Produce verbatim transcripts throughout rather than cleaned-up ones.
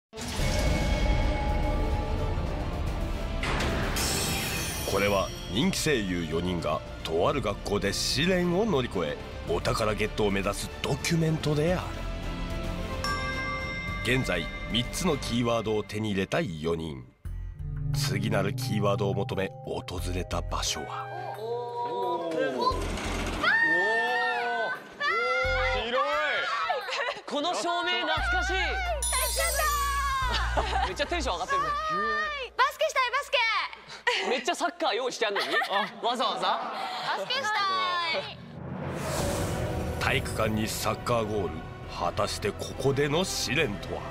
これは人気声優よにんがとある学校で試練を乗り越えお宝ゲットを目指すドキュメントである。現在みっつのキーワードを手に入れたよにん。次なるキーワードを求め訪れた場所はこの照明懐かしい。めっちゃテンション上がってるね。 バスケしたいバスケ。 めっちゃサッカー用意してあんのにわざわざバスケしたい。 体育館にサッカーゴール。果たしてここでの試練とは。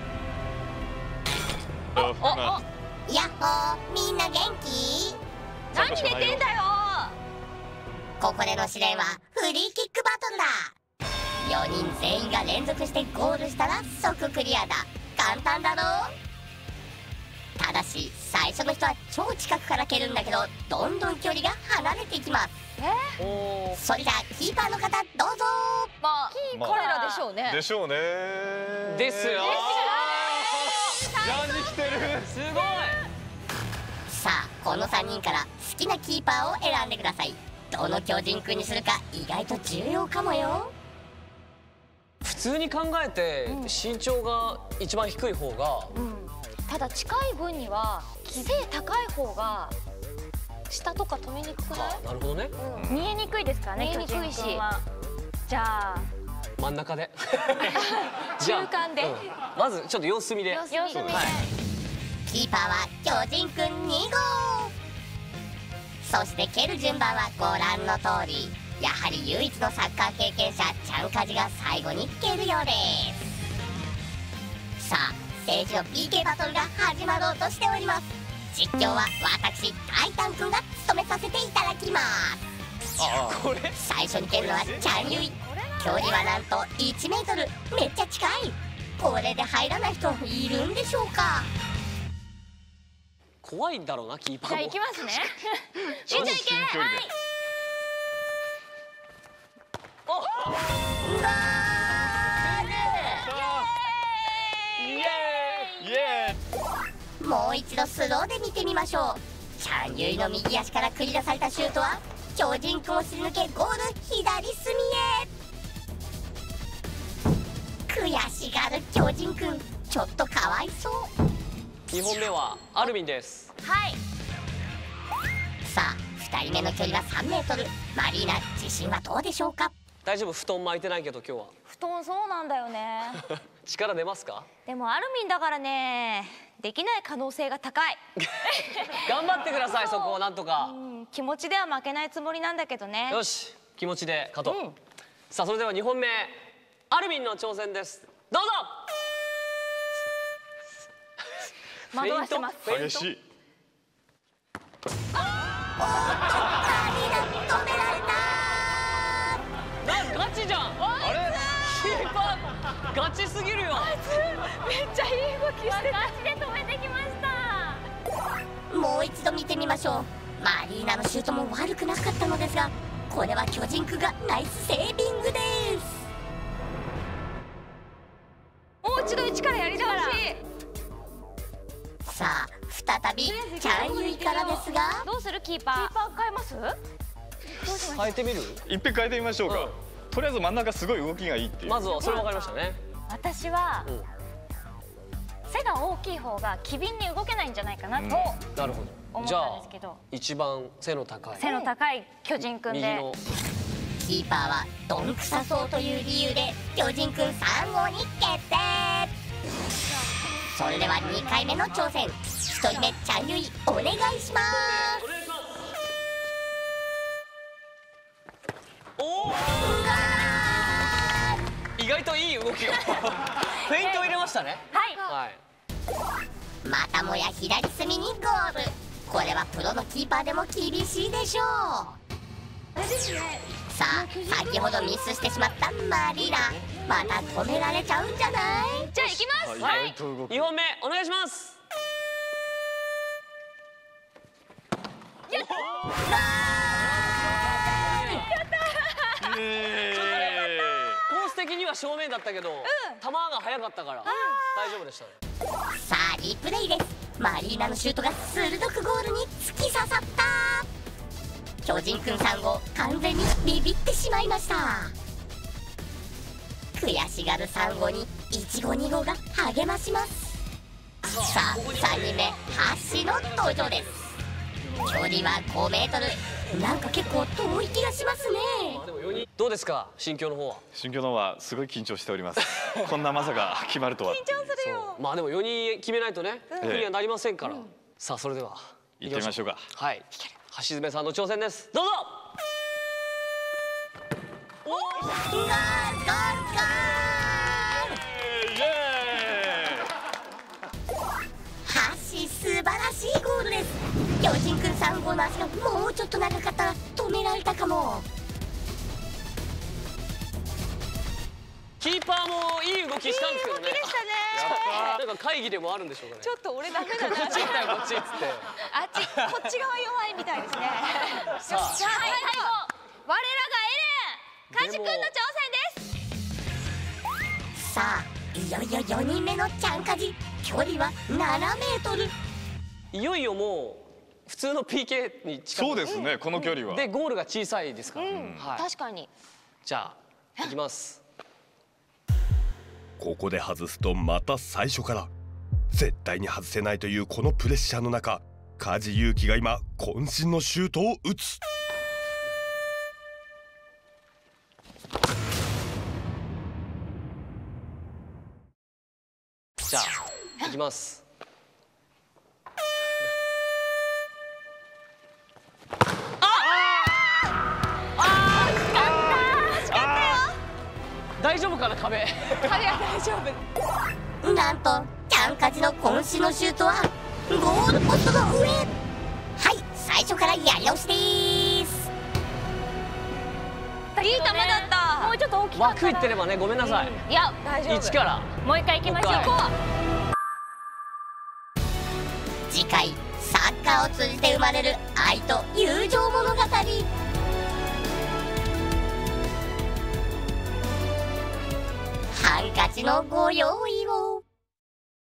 やっほー、みんな元気？ 何寝てんだよ。 ここでの試練はフリーキックバトルだ。よにん全員が連続してゴールしたら即クリアだ。簡単だろう。ただし最初の人は超近くから蹴るんだけどどんどん距離が離れていきます。 えそれじゃあキーパーの方どうぞ。 まあ彼らでしょうね。 でしょうね。 ですよ。 ジャージ着てる。 すごい。 さあこのさんにんから好きなキーパーを選んでください。どの巨人くんにするか意外と重要かもよ。 普通に考えて身長が一番低い方が、 うん、ただ近い分には背高い方が下とか止めにくくない？ なるほどね、 うん、見えにくいですからね。見えにくいし。じゃあ真ん中で中間で、 うん、まずちょっと様子見で。 様子見で、はい、 キーパーは巨人くんにごう。そして蹴る順番はご覧の通り。やはり唯一のサッカー経験者ちゃんかじが最後に蹴るようです。さあ政治の ピーケー バトルが始まろうとしております。実況は私タイタンくんが務めさせていただきます。 これ最初に蹴るのはチャンユイ。距離はなんといちメートル。めっちゃ近い。これで入らない人いるんでしょうか。 怖いんだろうなキーパーも。 じゃあ行きますね。いけいけ。はい。 ゴール。もう一度スローで見てみましょう。チャンユイの右足から繰り出されたシュートは巨人くんをすり抜けゴール左隅へ。悔しがる巨人くん、ちょっとかわいそう。 にほんめはアルミンです。 はい。 さあふたりめの距離はさんメートル。マリーナ自信はどうでしょうか。 大丈夫、布団巻いてないけど今日は。 布団そうなんだよね。 力出ますか？ でもアルミンだからね、できない可能性が高い。 頑張ってください。そこをなんとか、 うん、気持ちでは負けないつもりなんだけどね。 よし、気持ちで勝とう、 うん、 さあそれではにほんめアルミンの挑戦です。どうぞ。 惑わしてます。 激しい。 止められた。 ガチじゃん。あれキーパーガチすぎるよ。 めっちゃいい動きしてる。ガチで止めてきました。 もう一度見てみましょう。マリーナのシュートも悪くなかったのですが、これは巨人くんがナイスセービングです。 もう一度一からやり直し。 さあ再びチャンユイからですが、 どうする？キーパーキーパー変えます？ 変えてみる？ いっぺん変えてみましょうか、うん、とりあえず真ん中すごい動きがいいっていう。 まずはそれ分かりましたね。 私は、うん、背が大きい方が機敏に動けないんじゃないかなと、うん、 なるほど思ったんですけど、 一番背の高い背の高い巨人くんで、 右のキーパーはどんくさそうという理由で巨人くんさんごうに決定。それではにかいめの挑戦。ひとりめチャンユイお願いします。 おお、意外といい動きをフェイントを入れましたね。 はい、はい、 またもや左隅にゴール。これはプロのキーパーでも厳しいでしょう。 あれですね。 さあ先ほどミスしてしまったマリーナ、また止められちゃうんじゃない？ じゃあ行きます。 はい、にほんめお願いします。 やったー。 コース的にはが正面だったけど、球が速かったから大丈夫でしたね。 さあリプレイです。マリーナのシュートが鋭くゴールに突き刺さった。巨人くんさん号完全にビビってしまいました。悔しがるさん号にいち号に号が励まします。さあさんにんめハッシーの登場です。距離はごメートル、なんか結構遠い気がしますね。 でもよにんどうですか、心境の方は。 心境の方はすごい緊張しております。こんなまさか決まるとは。 緊張するよ。 まあでもよにん決めないとね、クリアになりませんから。さあそれでは行ってみましょうか。 はい、橋爪さんの挑戦です。どうぞ。 ゴールゴールゴール。ハッシー素晴らしいゴールです。巨人くんさん号の足がもうちょっと長かったら止められたかも。 キーパーもいい動きしたんですけどね。 いい動きでしたね。 なんか会議でもあるんでしょうかね。 ちょっと俺ダメだな。 こっち行ったよこっちっつって。 あっちこっち側弱いみたいですね。 さあじゃあ最後我らがエレン、カジ君の挑戦です。 さあいよいよよにんめのちゃんかじ、距離はななメートル。 いよいよもう普通の ピーケー に近く。 そうですね、この距離は。 でゴールが小さいですから。はい。 確かに。 じゃあいきます。 ここで外すとまた最初から。絶対に外せないというこのプレッシャーの中、梶裕貴が今渾身のシュートを打つ。 じゃあいきます。大丈夫かな壁。 彼は大丈夫。 なんとちゃんかじの渾身のシュートはゴールポストの上。はい、最初からやり直しです。 いい球だった。 もうちょっと大きかった枠いってればね、ごめんなさい。 いや大丈夫。 一からもう一回行きましょう。 もう一回次回サッカーを通じて生まれる愛と友情物語。ハンカチのご用意